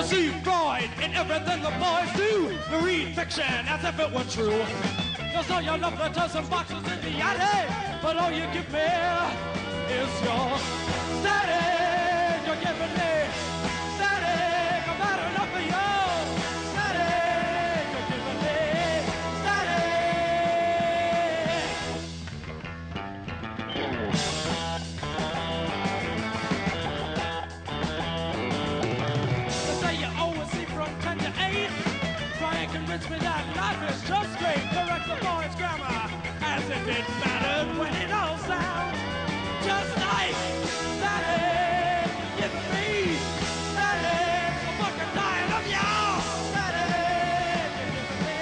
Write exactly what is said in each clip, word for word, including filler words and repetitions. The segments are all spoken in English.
see pride in everything the boys do. You read fiction as if it were true. You saw your love letters and boxes in the attic, but all you give me is your static. You're giving me static. I'm not enough for you. Static. You're giving me convince me that life is just great. Correct the boy's grammar as if it mattered when it all sounds just like static. Give me static. I'm fucking dying of y'all. Static. Give me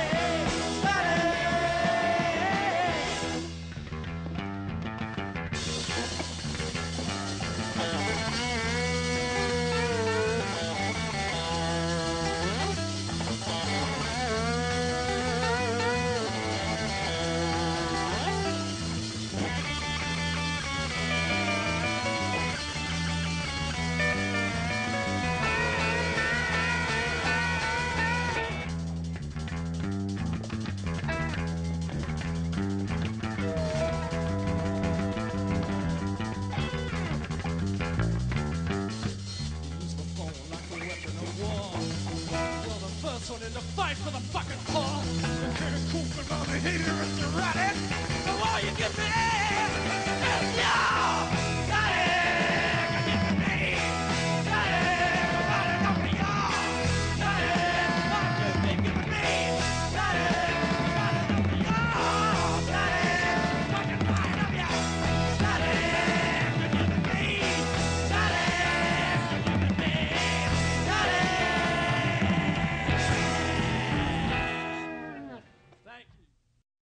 in the fight for the fucking paw. The king of cool, but I'm a hater.